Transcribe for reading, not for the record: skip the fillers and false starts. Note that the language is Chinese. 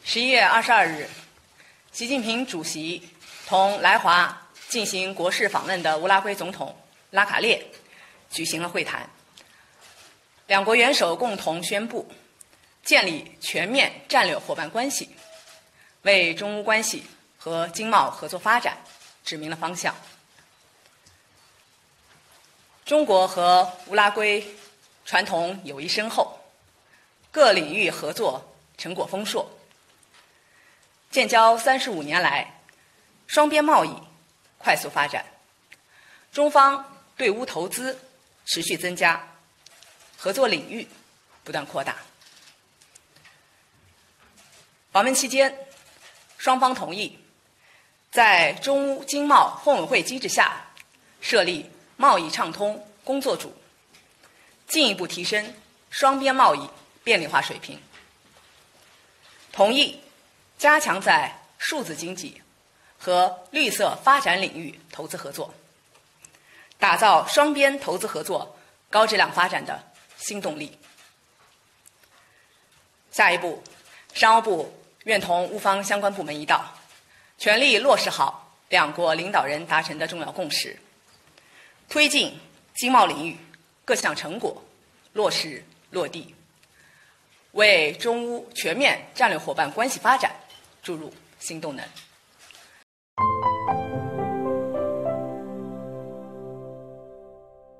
11月22日，习近平主席同来华进行国事访问的乌拉圭总统拉卡列举行了会谈。两国元首共同宣布建立全面战略伙伴关系，为中乌关系和经贸合作发展指明了方向。中国和乌拉圭传统友谊深厚，各领域合作成果丰硕。建交35年来，双边贸易快速发展，中方对乌投资持续增加，合作领域不断扩大。访问期间，双方同意在中乌经贸混委会机制下设立贸易畅通工作组，进一步提升双边贸易便利化水平。同意加强在数字经济和绿色发展领域投资合作，打造双边投资合作高质量发展的新动力。下一步，商务部愿同乌方相关部门一道，全力落实好两国领导人达成的重要共识，推进经贸领域各项成果落实落地，为中乌全面战略伙伴关系发展注入新动能。